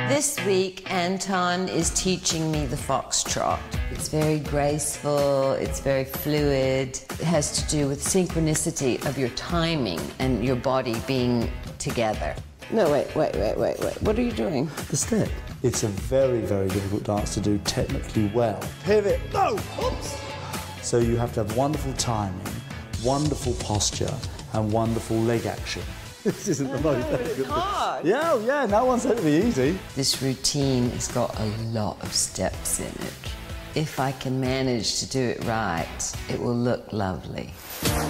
This week, Anton is teaching me the Foxtrot. It's very graceful, it's very fluid. It has to do with synchronicity of your timing and your body being together. No, wait. What are you doing? The step. It's a very, very difficult dance to do technically well. Pivot, no, oops. So you have to have wonderful timing, wonderful posture, and wonderful leg action. This isn't the most difficult. Hard. Yeah, no one said it'd be easy. This routine has got a lot of steps in it. If I can manage to do it right, it will look lovely.